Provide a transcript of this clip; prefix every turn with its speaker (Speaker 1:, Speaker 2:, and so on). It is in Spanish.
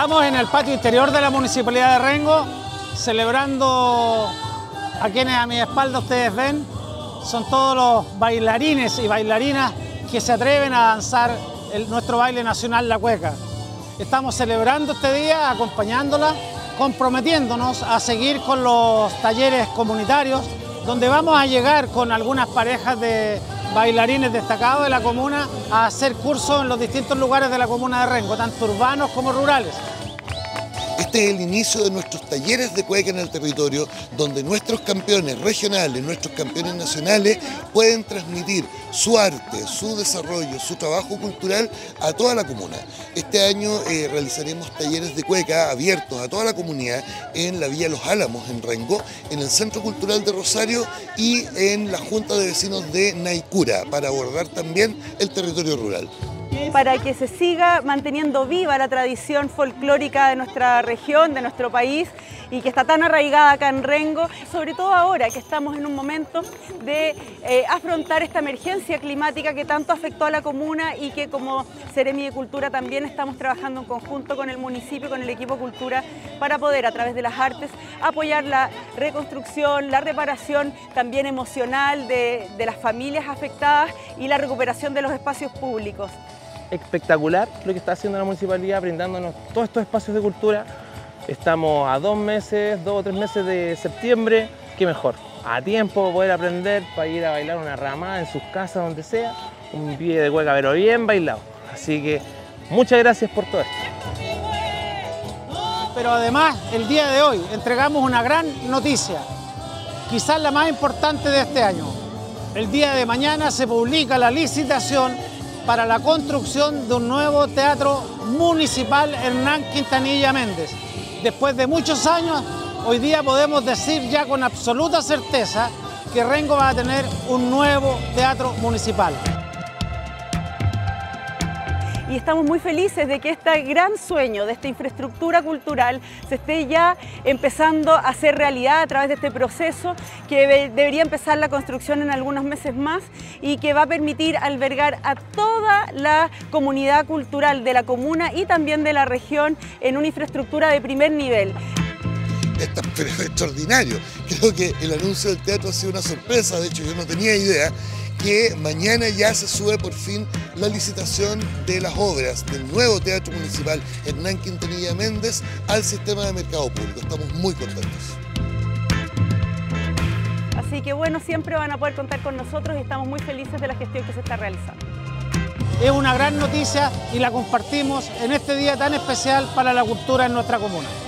Speaker 1: Estamos en el patio interior de la Municipalidad de Rengo, celebrando a quienes a mi espalda ustedes ven, son todos los bailarines y bailarinas que se atreven a danzar nuestro baile nacional, la cueca. Estamos celebrando este día, acompañándola, comprometiéndonos a seguir con los talleres comunitarios, donde vamos a llegar con algunas parejas de bailarines destacados de la comuna a hacer cursos en los distintos lugares de la comuna de Rengo, tanto urbanos como rurales.
Speaker 2: Este es el inicio de nuestros talleres de cueca en el territorio, donde nuestros campeones regionales, nuestros campeones nacionales pueden transmitir su arte, su desarrollo, su trabajo cultural a toda la comuna. Este año realizaremos talleres de cueca abiertos a toda la comunidad en la Villa Los Álamos, en Rengo, en el Centro Cultural de Rosario y en la Junta de Vecinos de Naicura, para abordar también el territorio rural.
Speaker 3: Para que se siga manteniendo viva la tradición folclórica de nuestra región, de nuestro país, y que está tan arraigada acá en Rengo, sobre todo ahora que estamos en un momento de afrontar esta emergencia climática que tanto afectó a la comuna y que como Seremi de Cultura también estamos trabajando en conjunto con el municipio, con el equipo Cultura, para poder a través de las artes apoyar la reconstrucción, la reparación también emocional de las familias afectadas y la recuperación de los espacios públicos.
Speaker 4: Espectacular lo que está haciendo la municipalidad, brindándonos todos estos espacios de cultura. Estamos a 2 o 3 meses de septiembre, qué mejor, a tiempo poder aprender para ir a bailar una ramada en sus casas, donde sea, un pie de cueca pero bien bailado. Así que muchas gracias por todo esto.
Speaker 1: Pero además, el día de hoy entregamos una gran noticia, quizás la más importante de este año. El día de mañana se publica la licitación para la construcción de un nuevo teatro municipal Hernán Quintanilla Méndez. Después de muchos años, hoy día podemos decir ya con absoluta certeza que Rengo va a tener un nuevo teatro municipal.
Speaker 3: Y estamos muy felices de que este gran sueño de esta infraestructura cultural se esté ya empezando a hacer realidad a través de este proceso que debería empezar la construcción en algunos meses más y que va a permitir albergar a toda la comunidad cultural de la comuna y también de la región en una infraestructura de primer nivel.
Speaker 2: Pero es extraordinario. Creo que el anuncio del teatro ha sido una sorpresa, de hecho yo no tenía idea que mañana ya se sube por fin la licitación de las obras del nuevo Teatro Municipal Hernán Quintanilla Méndez al sistema de mercado público. Estamos muy contentos.
Speaker 3: Así que bueno, siempre van a poder contar con nosotros y estamos muy felices de la gestión que se está realizando.
Speaker 1: Es una gran noticia y la compartimos en este día tan especial para la cultura en nuestra comuna.